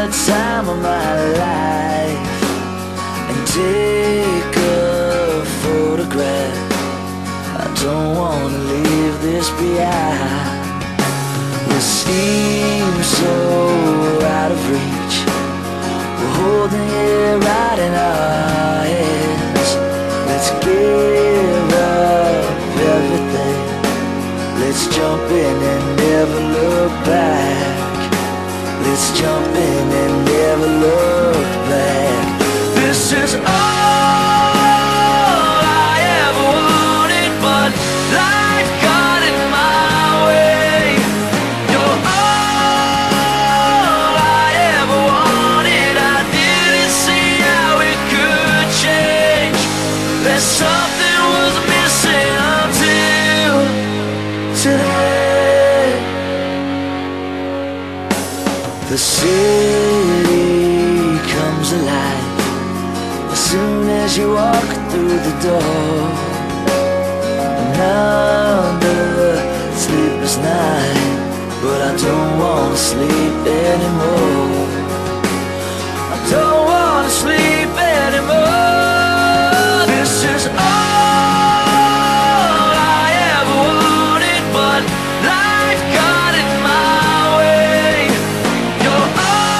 time of my life and take a photograph. I don't want to leave this behind. We seem so out of reach. We're holding it right in our hands. Let's give up everything. Let's jump in and never look back. Let's jump in and never look back. This is all I ever wanted, but life got in my way. You're all I ever wanted. I didn't see how it could change. There's something was missing until today. The city comes alive as soon as you walk through the door. Another sleepless night, but I don't want to sleep anymore. I don't want to sleep anymore. This is all I ever wanted, but life got in my way. You're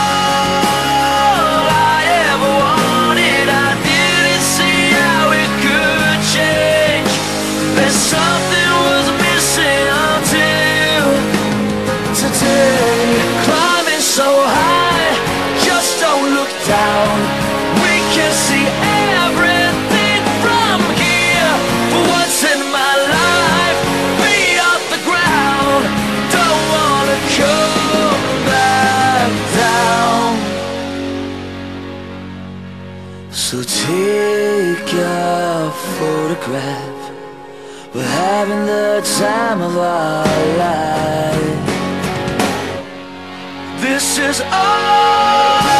all I ever wanted. I didn't see how it could change. There's something was missing until today. Climbing so high, just don't look down. We can see everything from here. For once in my life, feet off the ground. Don't wanna come back down. So take a photograph. We're having the time of our life. This is all